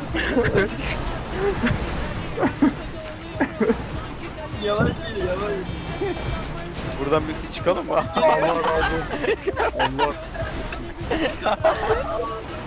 Yavaş geliyor yavaş. Buradan bir çıkalım mı? Allah razı olsun. Allah.